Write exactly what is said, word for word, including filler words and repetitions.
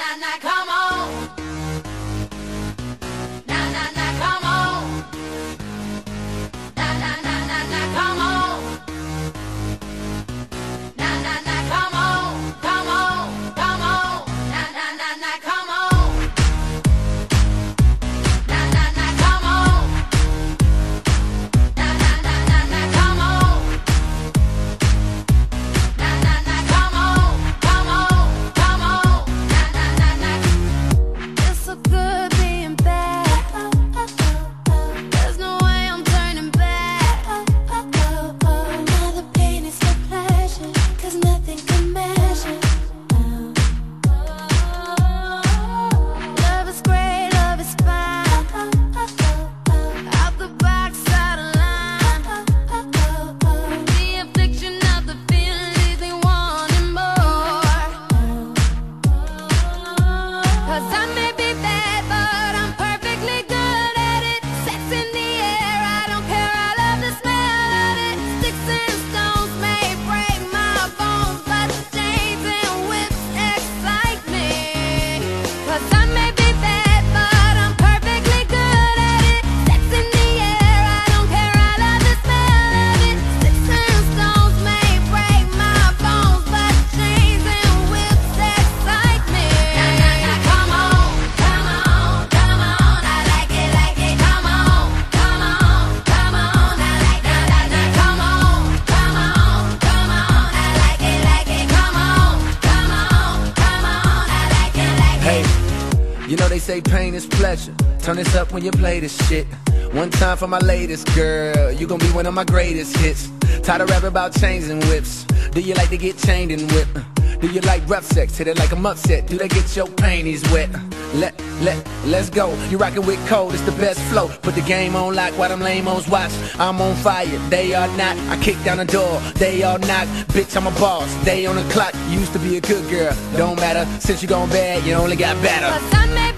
na na, come on. Na na na, come on. Na na na na na, come on. Na na na, come on, come on, come on. Na na na na, come on. Na na na, come on. Na na na na na, come on. Na na na, come on, come on, come on. Na na na na. It's so good being bad. There's no way I'm turning back. Now the pain is for pleasure, 'cause nothing can measure. Love is great, love is fine. Out the box, out of line. The affliction of the feeling leaves me wanting more. 'Cause I may be bad, but I'm perfectly good at it. Sex in the air, I don't care, I love the smell of it. Sticks and stones may break my bones, but chains and whips excite me. 'Cause I may be bad, but I'm perfectly good at it. Sex in the air, I don't care, I love the smell of it. Sticks and stones may break my bones, but chains and whips excite me. Na na na, come on, come on, come on. I like it, like it. Come on, come on, come on. I like it, like it. Come on, come on, come on. I like it, like it. Come on, come on, come on. I like it, like it. Hey, you know they say pain is pleasure. Turn this up when you play this shit. One time for my latest girl, you gon' be one of my greatest hits. Tired of rapping about chains and whips. Do you like to get chained and whipped? Do you like rough sex? Hit it like I'm upset. Do they get your panties wet? Let, let, let's go. You rockin' with Cole, it's the best flow. Put the game on lock while them lame-os watch. I'm on fire, they are not. I kick down the door, they all knock. Bitch, I'm a boss, they on the clock. You used to be a good girl, don't matter. Since you gone bad, you only got better. 'Cause I may